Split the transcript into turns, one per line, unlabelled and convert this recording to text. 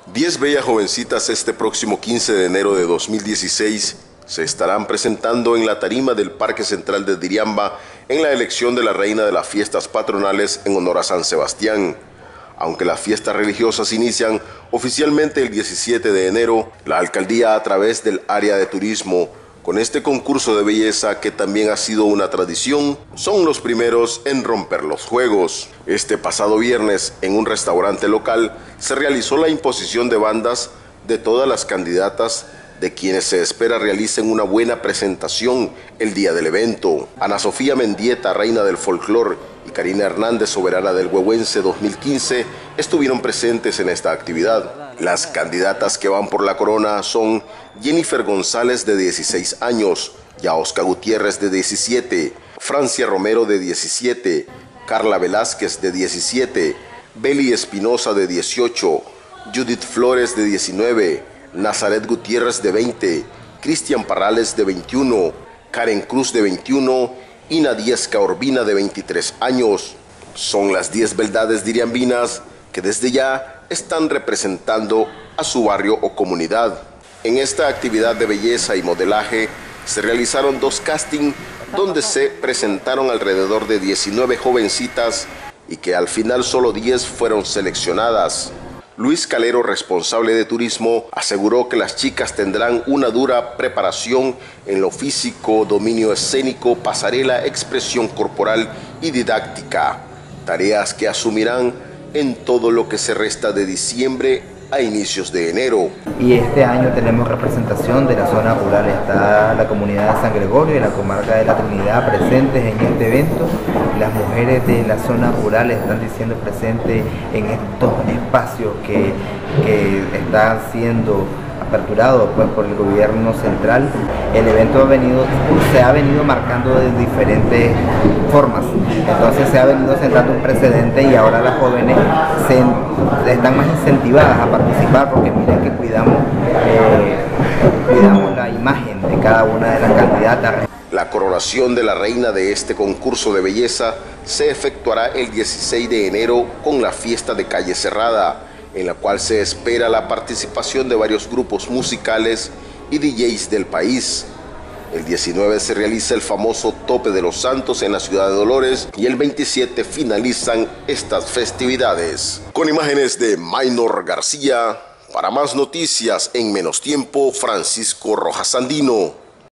10 bellas jovencitas este próximo 15 de enero de 2016 se estarán presentando en la tarima del Parque Central de Diriamba en la elección de la reina de las fiestas patronales en honor a San Sebastián. Aunque las fiestas religiosas inician oficialmente el 17 de enero, la alcaldía, a través del área de turismo, con este concurso de belleza que también ha sido una tradición, son los primeros en romper los juegos. Este pasado viernes, en un restaurante local, se realizó la imposición de bandas de todas las candidatas, de quienes se espera realicen una buena presentación el día del evento. Ana Sofía Mendieta, reina del folclor, y Karina Hernández, soberana del Huehuense 2015, estuvieron presentes en esta actividad. Las candidatas que van por la corona son Jennifer González, de 16 años, Yaosca Gutiérrez, de 17, Francia Romero, de 17, Carla Velázquez, de 17, Beli Espinosa, de 18, Judith Flores, de 19, Nazaret Gutiérrez, de 20, Cristian Parrales, de 21, Karen Cruz, de 21 y Nadiesca Urbina, de 23 años. Son las 10 beldades diriambinas que desde ya están representando a su barrio o comunidad. En esta actividad de belleza y modelaje se realizaron 2 castings donde se presentaron alrededor de 19 jovencitas y que al final solo 10 fueron seleccionadas. Luis Calero, responsable de turismo, aseguró que las chicas tendrán una dura preparación en lo físico, dominio escénico, pasarela, expresión corporal y didáctica, tareas que asumirán en todo lo que se resta de diciembre a inicios de enero.
Y este año tenemos representación de la zona rural. Está la comunidad de San Gregorio y la comarca de la Trinidad presentes en este evento. Las mujeres de la zona rural están diciendo presentes en estos espacios que están siendo aperturados pues, por el gobierno central. El evento se ha venido marcando de diferentes formas, entonces se ha venido sentando un precedente y ahora las jóvenes están más incentivadas a participar porque miren que cuidamos la imagen de cada una de las candidatas.
La coronación de la reina de este concurso de belleza se efectuará el 16 de enero con la fiesta de Calle Cerrada, en la cual se espera la participación de varios grupos musicales y DJs del país. El 19 se realiza el famoso Tope de los Santos en la ciudad de Dolores y el 27 finalizan estas festividades. Con imágenes de Maynor García, para más noticias en menos tiempo, Francisco Rojas Sandino.